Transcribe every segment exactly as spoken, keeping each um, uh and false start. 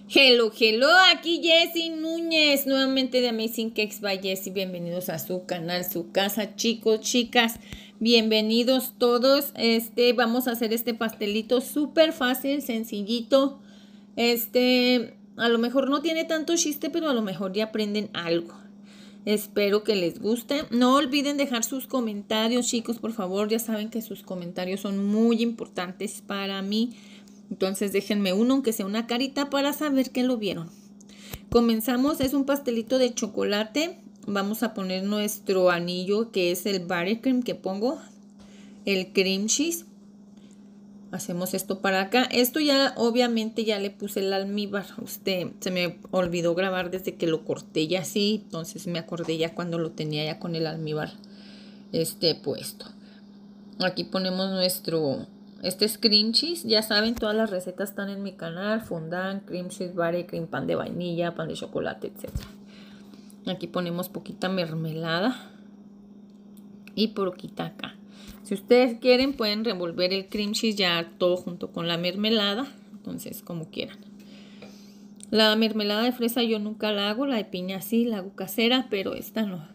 Hello, hello, aquí Jessie Núñez, nuevamente de Amazing Cakes by Jessie. Bienvenidos a su canal, su casa, chicos, chicas. Bienvenidos todos. Este, vamos a hacer este pastelito súper fácil, sencillito. Este, a lo mejor no tiene tanto chiste, pero a lo mejor ya aprenden algo. Espero que les guste. No olviden dejar sus comentarios, chicos, por favor. Ya saben que sus comentarios son muy importantes para mí. Entonces déjenme uno, aunque sea una carita, para saber que lo vieron. Comenzamos, es un pastelito de chocolate. Vamos a poner nuestro anillo, que es el buttercream que pongo. El cream cheese. Hacemos esto para acá. Esto ya, obviamente, ya le puse el almíbar. Usted, se me olvidó grabar desde que lo corté ya así. Entonces me acordé ya cuando lo tenía ya con el almíbar este puesto. Aquí ponemos nuestro... Este es cream cheese, ya saben, todas las recetas están en mi canal. Fondant, cream cheese, buttercream, pan de vainilla, pan de chocolate, etcétera. Aquí ponemos poquita mermelada y poquita acá. Si ustedes quieren pueden revolver el cream cheese ya todo junto con la mermelada. Entonces como quieran. La mermelada de fresa yo nunca la hago, la de piña sí, la hago casera, pero esta no.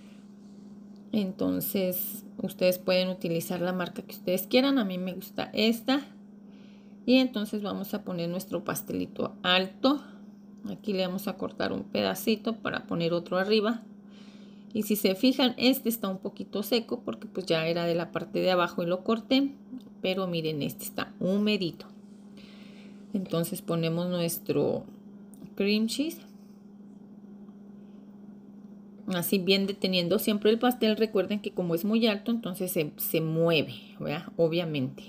Entonces ustedes pueden utilizar la marca que ustedes quieran. A mí me gusta esta. Y entonces vamos a poner nuestro pastelito alto. Aquí le vamos a cortar un pedacito para poner otro arriba. Y si se fijan, este está un poquito seco porque pues ya era de la parte de abajo y lo corté. Pero miren, este está humedito. Entonces ponemos nuestro cream cheese. Así bien deteniendo siempre el pastel. Recuerden que como es muy alto, entonces se, se mueve, ¿verdad? Obviamente.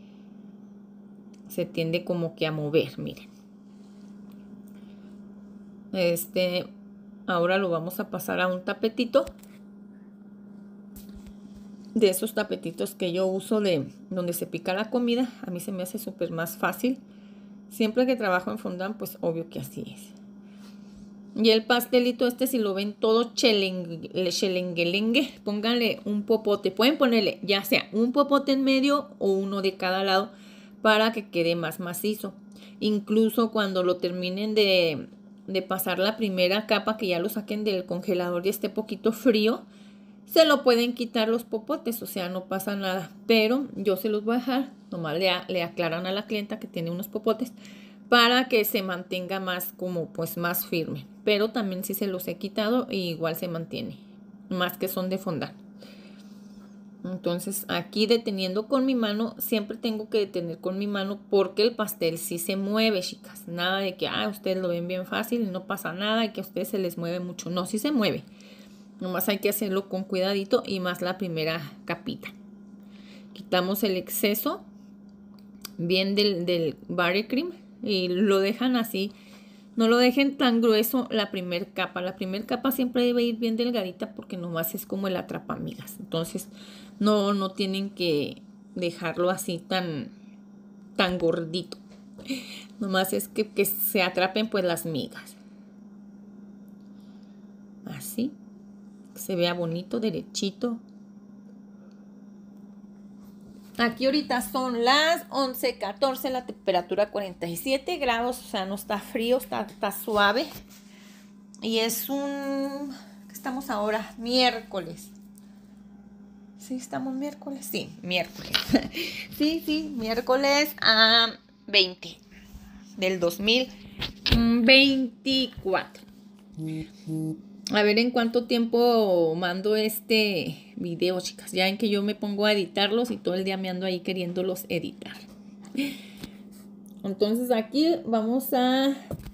Se tiende como que a mover, miren. Este, ahora lo vamos a pasar a un tapetito. De esos tapetitos que yo uso de donde se pica la comida. A mí se me hace súper más fácil. Siempre que trabajo en fondant, pues obvio que así es. Y el pastelito este, si lo ven todo chelenguelengue, pónganle un popote. Pueden ponerle ya sea un popote en medio o uno de cada lado para que quede más macizo. Incluso cuando lo terminen de, de pasar la primera capa, que ya lo saquen del congelador y esté poquito frío, se lo pueden quitar los popotes, o sea, no pasa nada. Pero yo se los voy a dejar, nomás le, le aclaran a la clienta que tiene unos popotes, para que se mantenga más como pues más firme. Pero también si se los he quitado y igual se mantiene. Más que son de fondant. Entonces aquí deteniendo con mi mano. Siempre tengo que detener con mi mano porque el pastel sí se mueve, chicas. Nada de que ah, ustedes lo ven bien fácil y no pasa nada y que a ustedes se les mueve mucho. No, sí se mueve. Nomás hay que hacerlo con cuidadito y más la primera capita. Quitamos el exceso bien del, del buttercream. Y lo dejan así, no lo dejen tan grueso la primer capa. La primer capa siempre debe ir bien delgadita porque nomás es como el atrapamigas. Entonces no, no tienen que dejarlo así tan, tan gordito. Nomás es que, que se atrapen pues las migas. Así, que se vea bonito, derechito. Aquí ahorita son las once catorce, la temperatura cuarenta y siete grados, o sea, no está frío, está, está suave. Y es un... ¿qué estamos ahora? Miércoles. ¿Sí estamos miércoles? Sí, miércoles. sí, sí, miércoles a veinte del dos mil veinticuatro. A ver en cuánto tiempo mando este video, chicas. Ya en que yo me pongo a editarlos y todo el día me ando ahí queriéndolos editar. Entonces aquí vamos a,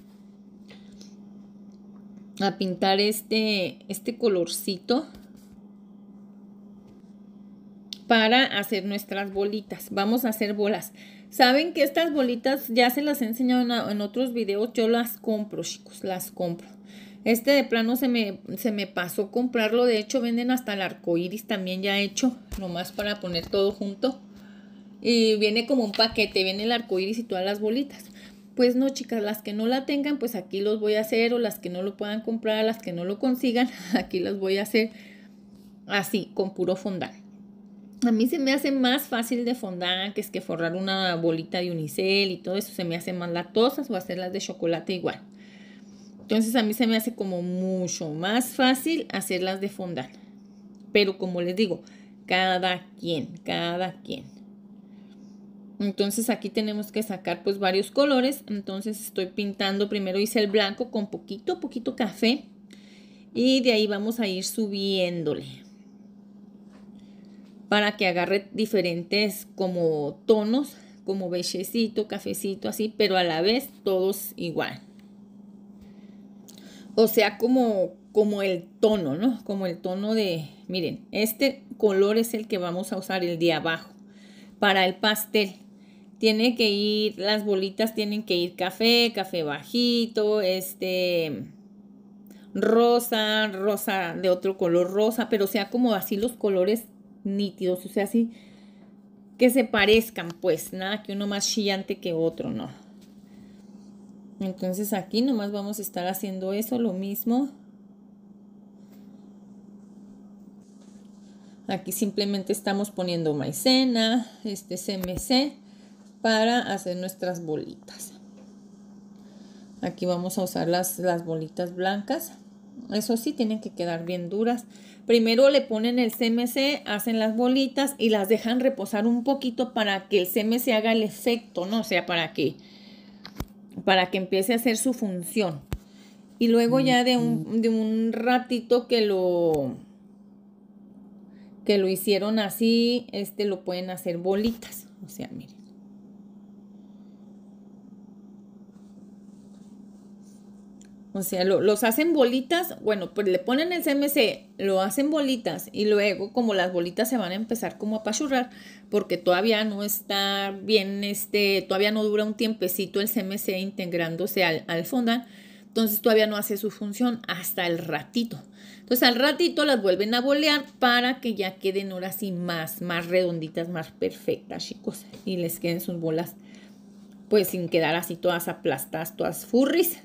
a pintar este, este colorcito para hacer nuestras bolitas. Vamos a hacer bolas. Saben que estas bolitas ya se las he enseñado en, en otros videos. Yo las compro, chicos, las compro. Este de plano se me, se me pasó comprarlo. De hecho, venden hasta el arco iris también ya hecho. Nomás para poner todo junto. Y viene como un paquete. Viene el arco iris y todas las bolitas. Pues no, chicas. Las que no la tengan, pues aquí los voy a hacer. O las que no lo puedan comprar, las que no lo consigan, aquí las voy a hacer así, con puro fondant. A mí se me hace más fácil de fondant, que es que forrar una bolita de unicel y todo eso se me hace más latosas, o hacerlas de chocolate igual. Entonces a mí se me hace como mucho más fácil hacerlas de fondant. Pero como les digo, cada quien, cada quien. Entonces aquí tenemos que sacar pues varios colores. Entonces estoy pintando, primero hice el blanco con poquito, poquito café. Y de ahí vamos a ir subiéndole, para que agarre diferentes como tonos, como beigecito, cafecito, así, pero a la vez todos igual. O sea, como, como el tono, ¿no? Como el tono de, miren, este color es el que vamos a usar, el de abajo, para el pastel. Tiene que ir, las bolitas tienen que ir café, café bajito, este, rosa, rosa de otro color rosa, pero sea como así los colores nítidos, o sea, así que se parezcan, pues, nada que uno más chillante que otro, no. Entonces aquí nomás vamos a estar haciendo eso, lo mismo. Aquí simplemente estamos poniendo maicena, este C M C, para hacer nuestras bolitas. Aquí vamos a usar las, las bolitas blancas. Eso sí, tienen que quedar bien duras. Primero le ponen el C M C, hacen las bolitas y las dejan reposar un poquito para que el C M C haga el efecto, ¿no? O sea, para que, para que empiece a hacer su función. Y luego ya de un, de un ratito que lo, que lo hicieron así, este lo pueden hacer bolitas. O sea, miren. O sea, lo, los hacen bolitas, bueno, pues le ponen el C M C, lo hacen bolitas y luego como las bolitas se van a empezar como a apachurrar porque todavía no está bien, este, todavía no dura un tiempecito el C M C integrándose al, al fondant, entonces todavía no hace su función hasta el ratito. Entonces al ratito las vuelven a bolear para que ya queden ahora sí más, más redonditas, más perfectas, chicos, y les queden sus bolas pues sin quedar así todas aplastadas, todas furries.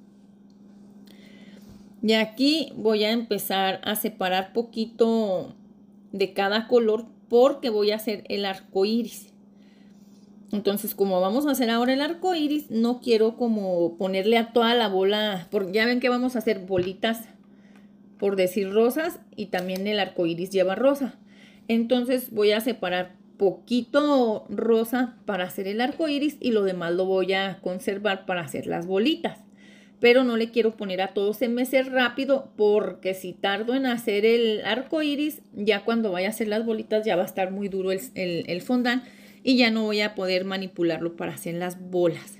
Y aquí voy a empezar a separar poquito de cada color porque voy a hacer el arco iris. Entonces, como vamos a hacer ahora el arco iris, no quiero como ponerle a toda la bola, porque ya ven que vamos a hacer bolitas, por decir rosas, y también el arco iris lleva rosa. Entonces voy a separar poquito rosa para hacer el arco iris y lo demás lo voy a conservar para hacer las bolitas. Pero no le quiero poner a todo C M C rápido porque si tardo en hacer el arco iris, ya cuando vaya a hacer las bolitas ya va a estar muy duro el, el, el fondant y ya no voy a poder manipularlo para hacer las bolas.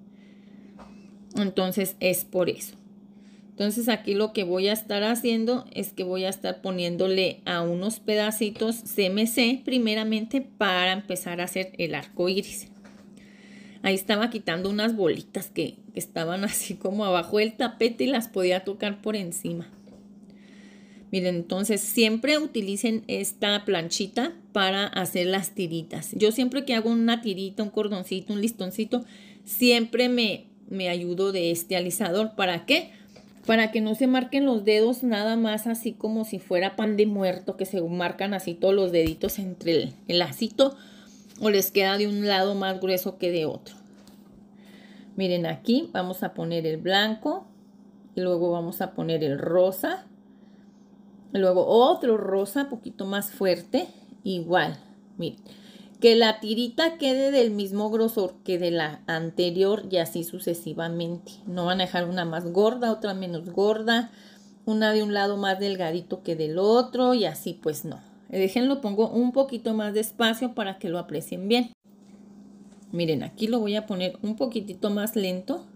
Entonces es por eso. Entonces aquí lo que voy a estar haciendo es que voy a estar poniéndole a unos pedacitos C M C primeramente para empezar a hacer el arco iris. Ahí estaba quitando unas bolitas que, que estaban así como abajo del tapete y las podía tocar por encima. Miren, entonces siempre utilicen esta planchita para hacer las tiritas. Yo siempre que hago una tirita, un cordoncito, un listoncito, siempre me, me ayudo de este alisador. ¿Para qué? Para que no se marquen los dedos nada más así como si fuera pan de muerto, que se marcan así todos los deditos entre el, el lacito. O les queda de un lado más grueso que de otro. Miren, aquí vamos a poner el blanco. Y luego vamos a poner el rosa. Y luego otro rosa, poquito más fuerte. Igual, miren. Que la tirita quede del mismo grosor que de la anterior y así sucesivamente. No van a dejar una más gorda, otra menos gorda. Una de un lado más delgadito que del otro y así pues no. Déjenlo, pongo un poquito más despacio para que lo aprecien bien. Miren, aquí lo voy a poner un poquitito más lento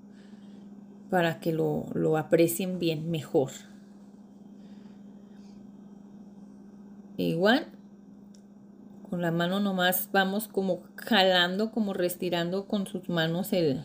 para que lo, lo aprecien bien, mejor. Igual, con la mano nomás vamos como jalando, como restirando con sus manos el,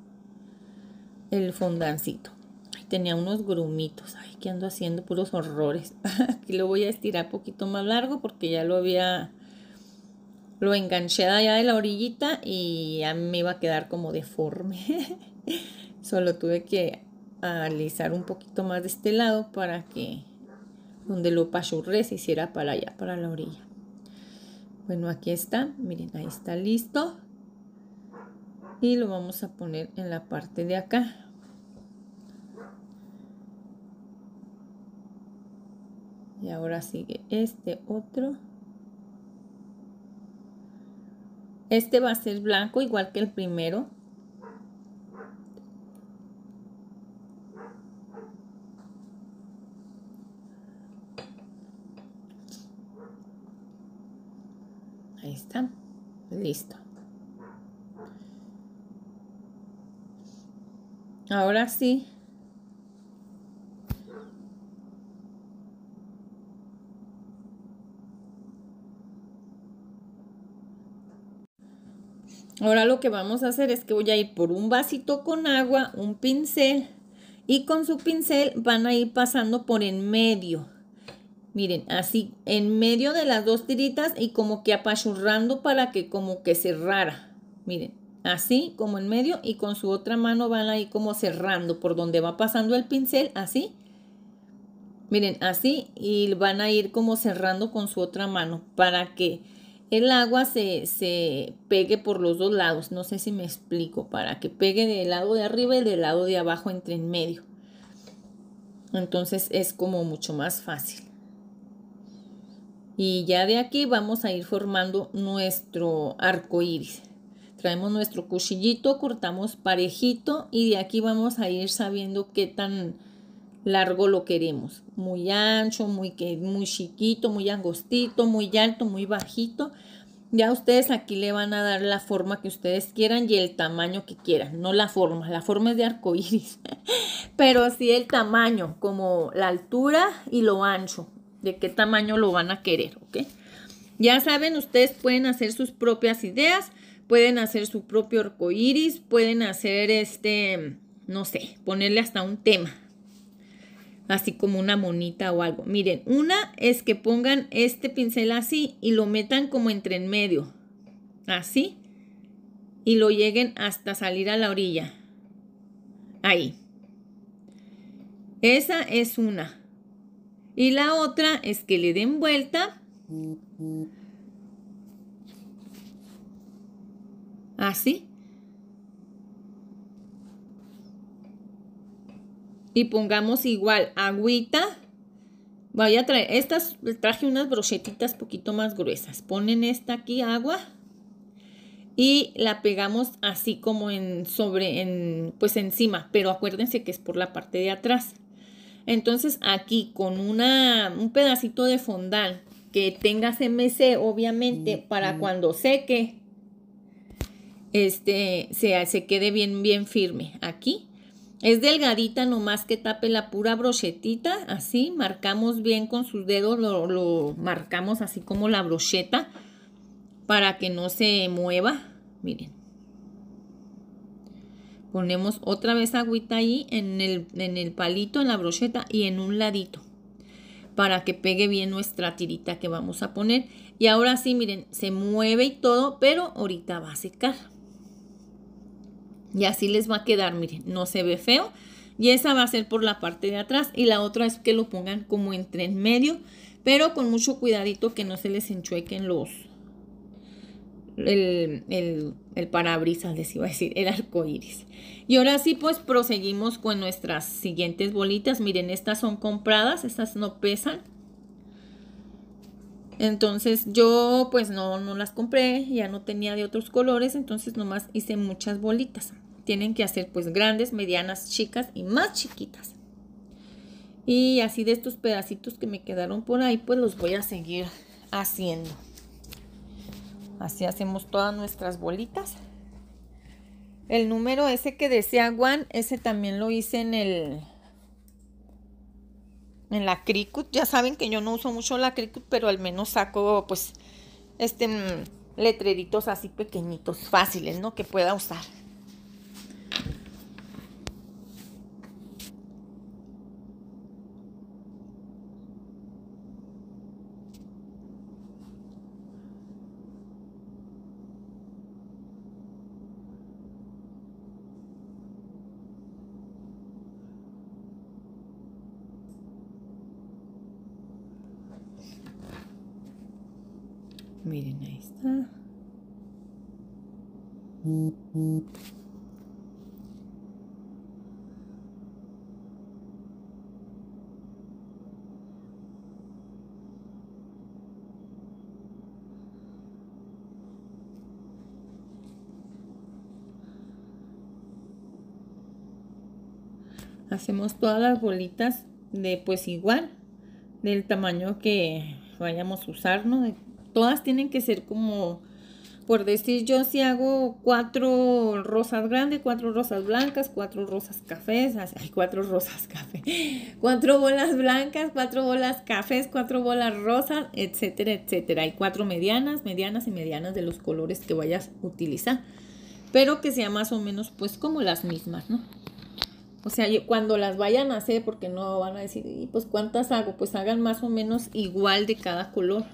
el fondancito. Tenía unos grumitos. Ay, ¿qué ando haciendo? Puros horrores. Aquí lo voy a estirar un poquito más largo porque ya lo había... Lo enganché allá de la orillita y ya me iba a quedar como deforme. Solo tuve que alisar un poquito más de este lado para que donde lo pachurré se hiciera para allá, para la orilla. Bueno, aquí está, miren, ahí está listo. Y lo vamos a poner en la parte de acá. Y ahora sigue este otro. Este va a ser blanco igual que el primero. Ahí está, listo. Ahora sí. Ahora lo que vamos a hacer es que voy a ir por un vasito con agua, un pincel, y con su pincel van a ir pasando por en medio. Miren, así, en medio de las dos tiritas y como que apachurrando para que como que cerrara. Miren, así como en medio y con su otra mano van a ir como cerrando por donde va pasando el pincel, así. Miren, así, y van a ir como cerrando con su otra mano para que el agua se, se pegue por los dos lados. No sé si me explico, para que pegue del lado de arriba y del lado de abajo entre en medio. Entonces es como mucho más fácil. Y ya de aquí vamos a ir formando nuestro arco iris. Traemos nuestro cuchillito, cortamos parejito y de aquí vamos a ir sabiendo qué tan largo lo queremos. Muy ancho, muy, muy chiquito, muy angostito, muy alto, muy bajito. Ya ustedes aquí le van a dar la forma que ustedes quieran y el tamaño que quieran. No la forma, la forma es de arco iris. Pero sí el tamaño, como la altura y lo ancho. De qué tamaño lo van a querer, ¿ok? Ya saben, ustedes pueden hacer sus propias ideas, pueden hacer su propio arco iris, pueden hacer este, no sé, ponerle hasta un tema, así como una monita o algo. Miren, una es que pongan este pincel así y lo metan como entre en medio, así, y lo lleguen hasta salir a la orilla, ahí. Esa es una. Y la otra es que le den vuelta. Así. Y pongamos igual agüita. Voy a traer, estas, traje unas brochetitas poquito más gruesas. Ponen esta aquí, agua. Y la pegamos así como en sobre, en, pues encima. Pero acuérdense que es por la parte de atrás. Entonces aquí con una, un pedacito de fondant que tenga C M C, obviamente, para cuando seque, este, se, se quede bien, bien firme. Aquí es delgadita, nomás que tape la pura brochetita, así, marcamos bien con sus dedos, lo, lo marcamos así como la brocheta, para que no se mueva, miren. Ponemos otra vez agüita ahí en el, en el palito, en la brocheta y en un ladito, para que pegue bien nuestra tirita que vamos a poner. Y ahora sí, miren, se mueve y todo, pero ahorita va a secar. Y así les va a quedar, miren, no se ve feo. Y esa va a ser por la parte de atrás. Y la otra es que lo pongan como entre en medio, pero con mucho cuidadito que no se les enchuequen los... El, el, el parabrisas, les iba a decir, el arco iris. Y ahora sí, pues proseguimos con nuestras siguientes bolitas. Miren, estas son compradas, estas no pesan. Entonces yo pues no, no las compré, ya no tenía de otros colores, entonces nomás hice muchas bolitas. Tienen que hacer pues grandes, medianas, chicas y más chiquitas. Y así de estos pedacitos que me quedaron por ahí, pues los voy a seguir haciendo. Así hacemos todas nuestras bolitas. El número ese que decía One, ese también lo hice en el... en la Cricut. Ya saben que yo no uso mucho la Cricut, pero al menos saco pues este letreritos así pequeñitos, fáciles, ¿no? Que pueda usar. Miren, ahí está. Hacemos todas las bolitas de pues igual, del tamaño que vayamos a usar, ¿no? Todas tienen que ser como, por decir, yo si hago cuatro rosas grandes, cuatro rosas blancas, cuatro rosas cafés, hay cuatro rosas café, cuatro bolas blancas, cuatro bolas cafés, cuatro bolas rosas, etcétera, etcétera. Hay cuatro medianas, medianas y medianas de los colores que vayas a utilizar, pero que sea más o menos pues como las mismas, ¿no? O sea, cuando las vayan a hacer, porque no van a decir, ¿y pues cuántas hago? Pues hagan más o menos igual de cada color,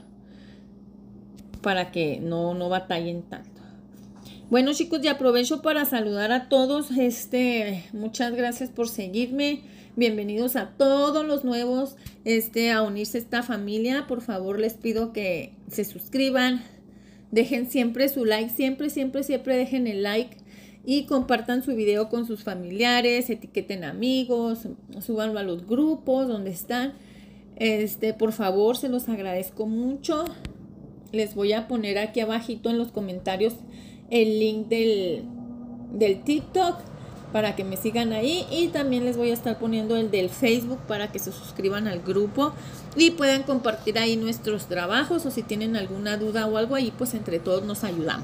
para que no, no batallen tanto. Bueno, chicos, y aprovecho para saludar a todos. Este, muchas gracias por seguirme. Bienvenidos a todos los nuevos este, a unirse a esta familia. Por favor, les pido que se suscriban. Dejen siempre su like. Siempre, siempre, siempre dejen el like. Y compartan su video con sus familiares, etiqueten amigos, súbanlo a los grupos donde están. Este, por favor, se los agradezco mucho. Les voy a poner aquí abajito en los comentarios el link del, del TikTok para que me sigan ahí. Y también les voy a estar poniendo el del Facebook para que se suscriban al grupo y puedan compartir ahí nuestros trabajos, o si tienen alguna duda o algo ahí, pues entre todos nos ayudamos.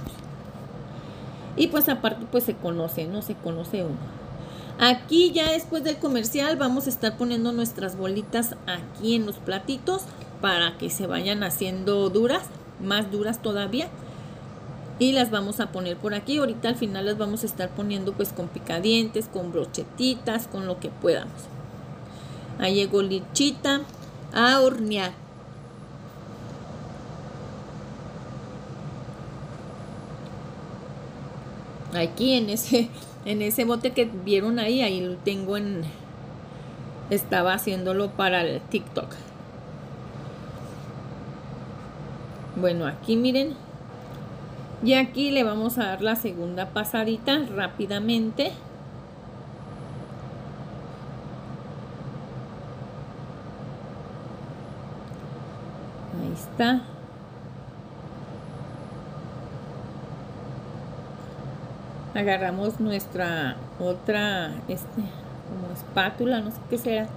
Y pues aparte pues se conoce, ¿no? Se conoce uno. Aquí ya después del comercial vamos a estar poniendo nuestras bolitas aquí en los platitos para que se vayan haciendo duras, más duras todavía. Y las vamos a poner por aquí. Ahorita al final las vamos a estar poniendo pues con picadientes, con brochetitas, con lo que podamos. Ahí llegó Lichita a hornear. Aquí en ese, en ese bote que vieron ahí, ahí lo tengo en... Estaba haciéndolo para el TikTok. Bueno, aquí miren. Y aquí le vamos a dar la segunda pasadita rápidamente. Ahí está. Agarramos nuestra otra, este, como espátula, no sé qué será.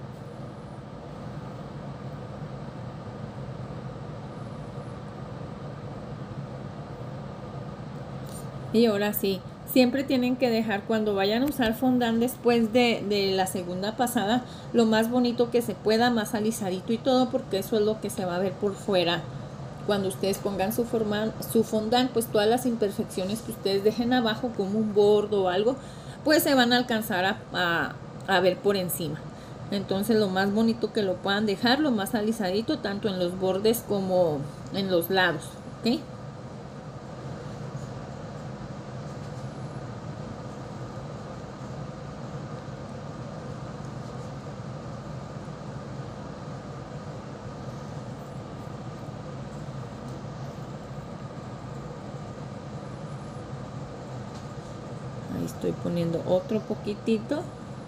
Y ahora sí, siempre tienen que dejar, cuando vayan a usar fondant después de, de la segunda pasada, lo más bonito que se pueda, más alisadito y todo, porque eso es lo que se va a ver por fuera. Cuando ustedes pongan su, forma, su fondant, pues todas las imperfecciones que ustedes dejen abajo, como un bordo o algo, pues se van a alcanzar a, a, a ver por encima. Entonces lo más bonito que lo puedan dejar, lo más alisadito, tanto en los bordes como en los lados, ¿ok? Ahí estoy poniendo otro poquitito.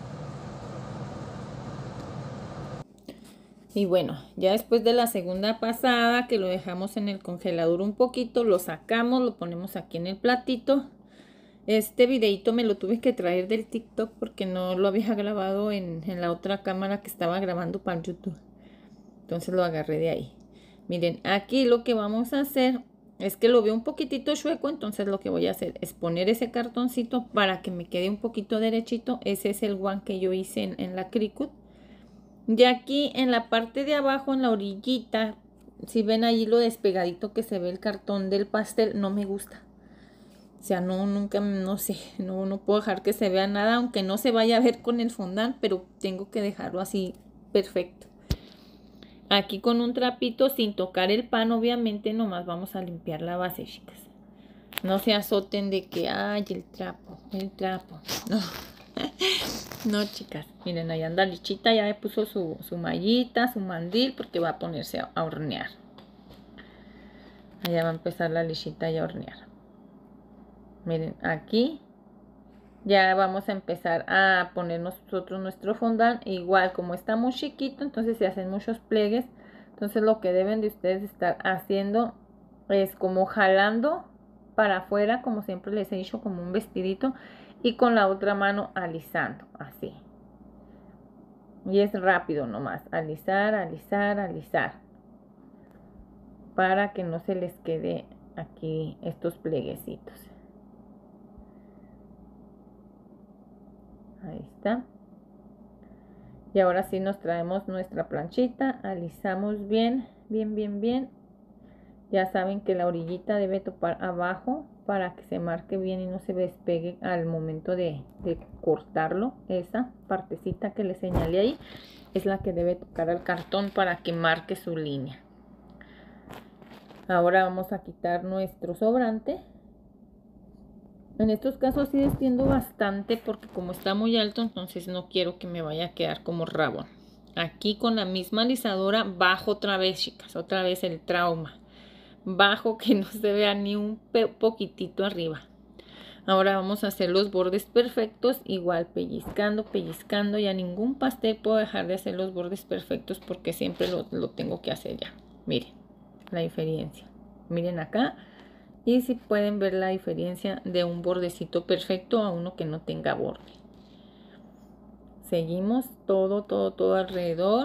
Y bueno, ya después de la segunda pasada, que lo dejamos en el congelador un poquito, lo sacamos, lo ponemos aquí en el platito. Este videito me lo tuve que traer del TikTok porque no lo había grabado en, en la otra cámara que estaba grabando para YouTube. Entonces lo agarré de ahí. Miren, aquí lo que vamos a hacer es que lo veo un poquitito chueco, entonces lo que voy a hacer es poner ese cartoncito para que me quede un poquito derechito. Ese es el one que yo hice en, en la Cricut. Y aquí en la parte de abajo, en la orillita, si ven ahí lo despegadito que se ve el cartón del pastel, no me gusta. O sea, no, nunca, no sé, no, no puedo dejar que se vea nada, aunque no se vaya a ver con el fondant, pero tengo que dejarlo así perfecto. Aquí con un trapito, sin tocar el pan, obviamente, nomás vamos a limpiar la base, chicas. No se azoten de que, ay, el trapo, el trapo. No, no, chicas. Miren, ahí anda Lichita, ya le puso su, su mallita, su mandil, porque va a ponerse a, a hornear. Allá va a empezar la lechita ya a hornear. Miren, aquí ya vamos a empezar a poner nosotros nuestro fondant. Igual, como está muy chiquito, entonces se hacen muchos pliegues. Entonces lo que deben de ustedes estar haciendo es como jalando para afuera, como siempre les he dicho, como un vestidito. Y con la otra mano alisando, así. Y es rápido nomás, alisar, alisar, alisar. Para que no se les quede aquí estos plieguecitos. Ahí está. Y ahora sí nos traemos nuestra planchita, alisamos bien, bien, bien, bien. Ya saben que la orillita debe topar abajo para que se marque bien y no se despegue al momento de, de cortarlo. Esa partecita que les señalé ahí es la que debe tocar al cartón para que marque su línea. Ahora vamos a quitar nuestro sobrante. En estos casos sí extiendo bastante porque como está muy alto, entonces no quiero que me vaya a quedar como rabo. Aquí con la misma alisadora bajo otra vez, chicas, otra vez el trauma. Bajo que no se vea ni un poquitito arriba. Ahora vamos a hacer los bordes perfectos, igual pellizcando, pellizcando. Ya ningún pastel puedo dejar de hacer los bordes perfectos porque siempre lo, lo tengo que hacer ya. Miren la diferencia. Miren acá. Y si pueden ver la diferencia de un bordecito perfecto a uno que no tenga borde. Seguimos todo, todo, todo alrededor.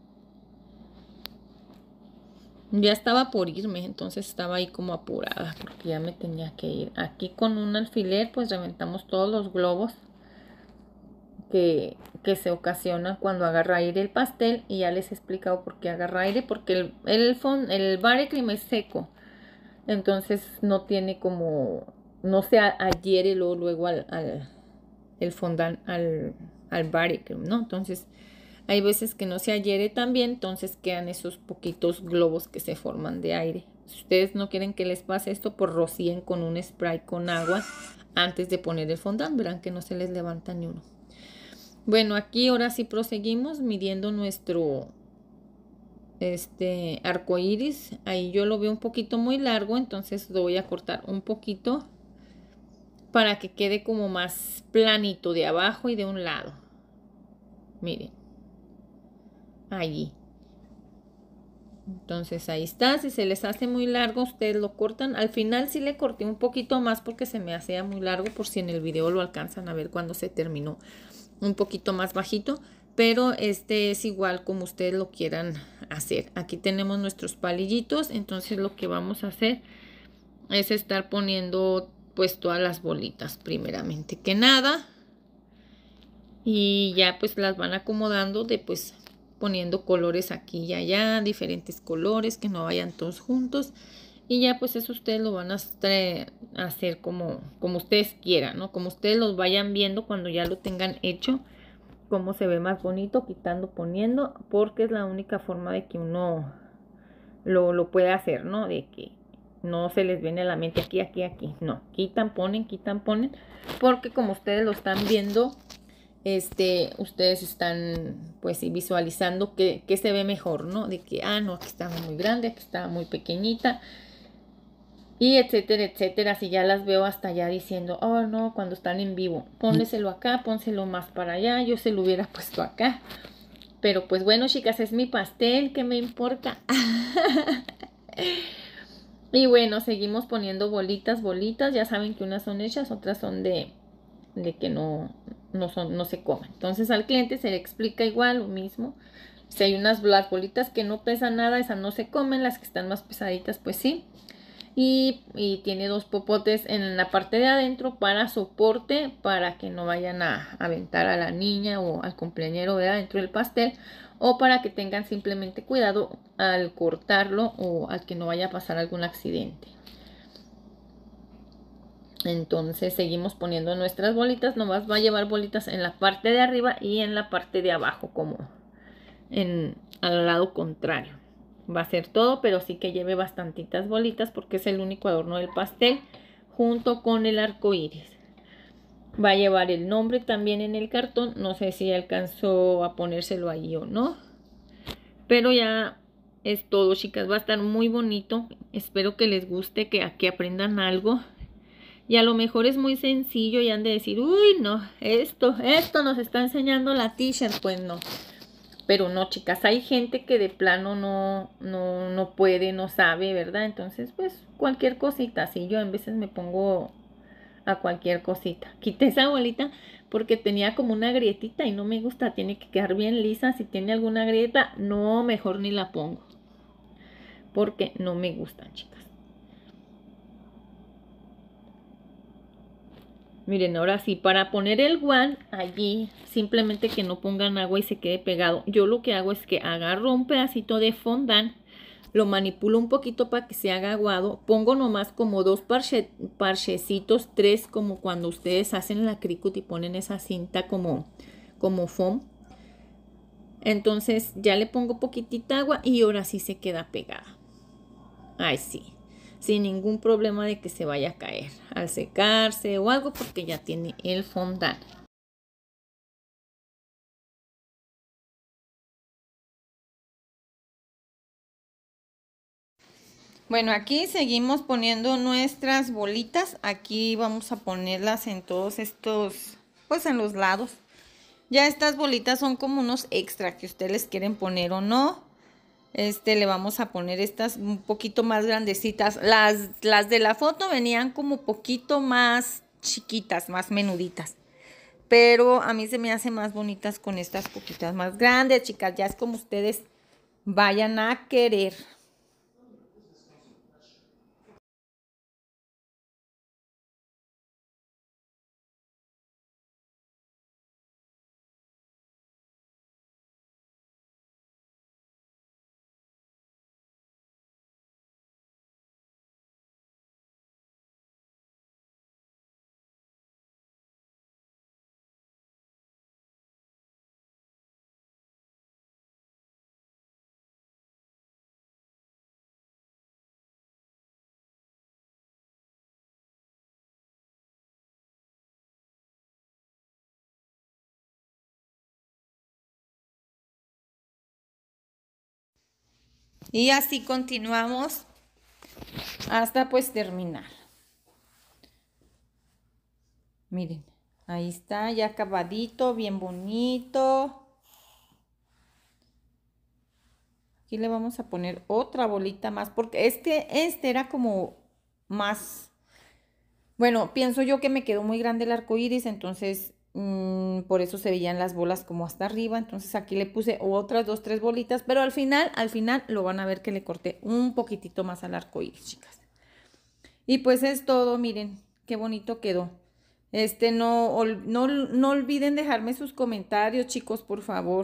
Ya estaba por irme, entonces estaba ahí como apurada porque ya me tenía que ir. Aquí con un alfiler pues reventamos todos los globos que, que se ocasionan cuando agarra aire el pastel. Y ya les he explicado por qué agarra aire, porque el, el, fond, el buttercream es seco. Entonces no tiene como, no se adhiere luego, luego al, al el fondant al, al buttercream, ¿no? Entonces hay veces que no se adhiere tan bien, entonces quedan esos poquitos globos que se forman de aire. Si ustedes no quieren que les pase esto, pues rocíen con un spray con agua antes de poner el fondant, verán que no se les levanta ni uno. Bueno, aquí ahora sí proseguimos midiendo nuestro este arco iris. Ahí yo lo veo un poquito muy largo, entonces lo voy a cortar un poquito para que quede como más planito de abajo y de un lado. Miren, allí. Entonces ahí está. Si se les hace muy largo, ustedes lo cortan. Al final sí le corté un poquito más porque se me hacía muy largo, por si en el video lo alcanzan a ver cuando se terminó. Un poquito más bajito, pero este es igual como ustedes lo quieran hacer. Aquí tenemos nuestros palillitos, entonces lo que vamos a hacer es estar poniendo pues todas las bolitas primeramente que nada, y ya pues las van acomodando de pues poniendo colores aquí y allá, diferentes colores que no vayan todos juntos. Y ya pues eso ustedes lo van a hacer como, como ustedes quieran, ¿no? Como ustedes los vayan viendo cuando ya lo tengan hecho, cómo se ve más bonito, quitando, poniendo, porque es la única forma de que uno lo, lo pueda hacer, ¿no? De que no se les viene a la mente aquí, aquí, aquí. No, quitan, ponen, quitan, ponen, porque como ustedes lo están viendo, este, ustedes están pues visualizando que, que se ve mejor, ¿no? De que, ah, no, aquí estaba muy grande, aquí estaba muy pequeñita. Y etcétera, etcétera. Si ya las veo hasta allá diciendo, oh no, cuando están en vivo, pónselo acá, pónselo más para allá. Yo se lo hubiera puesto acá. Pero pues bueno, chicas, es mi pastel, ¿qué me importa? Y bueno, seguimos poniendo bolitas, bolitas. Ya saben que unas son hechas, otras son de, de que no, no, son, no se comen. Entonces al cliente se le explica igual lo mismo. Si hay unas las bolitas que no pesan nada, esas no se comen. Las que están más pesaditas, pues sí. Y, y tiene dos popotes en la parte de adentro para soporte, para que no vayan a aventar a la niña o al cumpleañero de adentro del pastel, o para que tengan simplemente cuidado al cortarlo o al que no vaya a pasar algún accidente. Entonces seguimos poniendo nuestras bolitas. Nomás va a llevar bolitas en la parte de arriba y en la parte de abajo, como en, al lado contrario. Va a ser todo, pero sí que lleve bastantitas bolitas porque es el único adorno del pastel junto con el arco iris. Va a llevar el nombre también en el cartón. No sé si alcanzó a ponérselo ahí o no, pero ya Es todo, chicas, va a estar muy bonito. Espero que les guste, que aquí aprendan algo. Y a lo mejor es muy sencillo y han de decir, uy, no, esto, esto nos está enseñando la teacher. Pues no. Pero no, chicas, hay gente que de plano no, no, no puede, no sabe, ¿verdad? Entonces, pues, cualquier cosita. Sí, yo en veces me pongo a cualquier cosita. Quité esa bolita porque tenía como una grietita y no me gusta. Tiene que quedar bien lisa. Si tiene alguna grieta, no, mejor ni la pongo. Porque no me gustan, chicas. Miren, ahora sí, para poner el guan allí, simplemente que no pongan agua y se quede pegado. Yo lo que hago es que agarro un pedacito de fondant, lo manipulo un poquito para que se haga aguado. Pongo nomás como dos parche, parchecitos, tres, como cuando ustedes hacen la cricut y ponen esa cinta como, como foam. Entonces ya le pongo poquitita agua y ahora sí se queda pegada. Ay, sí. Sin ningún problema de que se vaya a caer al secarse o algo porque ya tiene el fondant. Bueno, aquí seguimos poniendo nuestras bolitas. Aquí vamos a ponerlas en todos estos, pues en los lados. Ya estas bolitas son como unos extra que ustedes les quieren poner o no. Este, le vamos a poner estas un poquito más grandecitas. Las, las de la foto venían como poquito más chiquitas, más menuditas. Pero a mí se me hace más bonitas con estas poquitas más grandes, chicas. Ya es como ustedes vayan a querer. Y así continuamos hasta pues terminar. Miren, ahí está ya acabadito, bien bonito. Aquí le vamos a poner otra bolita más porque este, este era como más, bueno, pienso yo que me quedó muy grande el arco iris, entonces mmm, por eso se veían las bolas como hasta arriba. Entonces aquí le puse otras dos, tres bolitas, pero al final, al final lo van a ver que le corté un poquitito más al arco iris, chicas. Y pues es todo, miren, qué bonito quedó. Este, no, no, no olviden dejarme sus comentarios, chicos, por favor.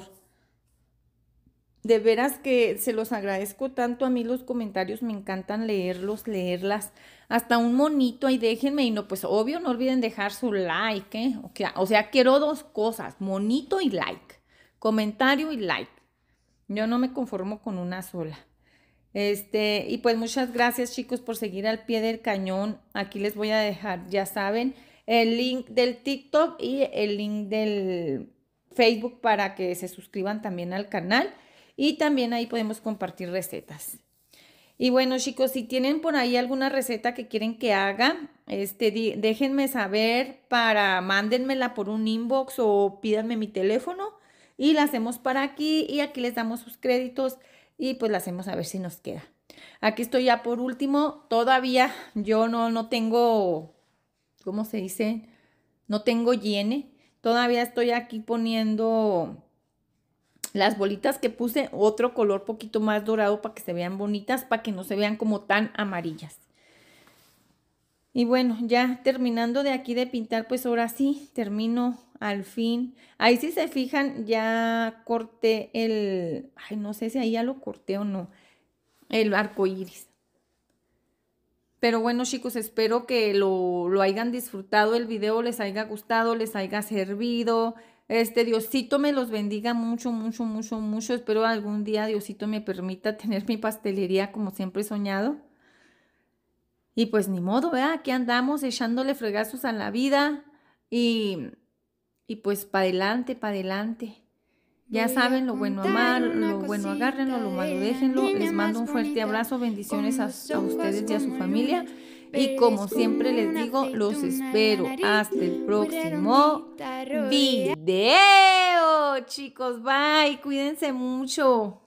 De veras que se los agradezco tanto. A mí los comentarios me encantan leerlos, leerlas. Hasta un monito ahí déjenme. Y no, pues obvio, no olviden dejar su like, ¿eh? O sea, o sea, quiero dos cosas, monito y like. Comentario y like. Yo no me conformo con una sola. Este, y pues muchas gracias, chicos, por seguir al pie del cañón. Aquí les voy a dejar, ya saben, el link del TikTok y el link del Facebook para que se suscriban también al canal. Y también ahí podemos compartir recetas. Y bueno, chicos, si tienen por ahí alguna receta que quieren que haga, este, déjenme saber para, mándenmela por un inbox o pídanme mi teléfono y la hacemos para aquí y aquí les damos sus créditos y pues la hacemos a ver si nos queda. Aquí estoy ya por último, todavía yo no, no tengo, ¿cómo se dice? No tengo llene, todavía estoy aquí poniendo las bolitas que puse, otro color poquito más dorado para que se vean bonitas, para que no se vean como tan amarillas. Y bueno, ya terminando de aquí de pintar, pues ahora sí, termino al fin. Ahí si se fijan, ya corté el, ay, no sé si ahí ya lo corté o no, el arco iris. Pero bueno, chicos, espero que lo, lo hayan disfrutado el video, les haya gustado, les haya servido. Este, Diosito me los bendiga mucho, mucho, mucho, mucho. Espero algún día Diosito me permita tener mi pastelería como siempre he soñado. Y pues ni modo, ¿verdad? Aquí andamos echándole fregazos a la vida y, y pues para adelante, para adelante. Ya saben, lo bueno amar, lo bueno agárrenlo, lo malo déjenlo. Les mando un fuerte abrazo, bendiciones a, a ustedes y a su familia. Y como siempre les digo, los espero hasta el próximo video. Chicos, bye, cuídense mucho.